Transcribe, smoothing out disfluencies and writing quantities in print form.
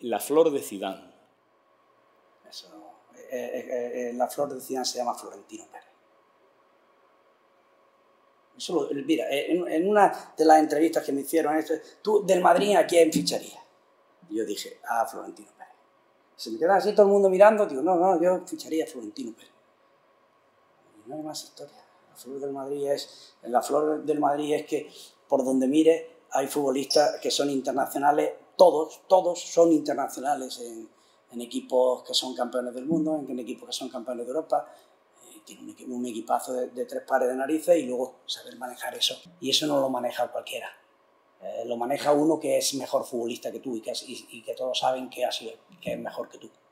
La flor de Zidane. Eso, la flor de Zidane se llama Florentino Pérez. Eso, mira, en una de las entrevistas que me hicieron, tú del Madrid ¿a quién ficharías? Y yo dije, a Florentino Pérez. Se me queda así todo el mundo mirando, digo, no, yo ficharía a Florentino Pérez. Y no hay más historia. La flor del Madrid es que por donde mire hay futbolistas que son internacionales, todos son internacionales en equipos que son campeones del mundo, en equipos que son campeones de Europa. Tiene un equipazo de 3 pares de narices y luego saber manejar eso. Y eso no lo maneja cualquiera. Lo maneja uno que es mejor futbolista que tú y que todos saben que es mejor que tú.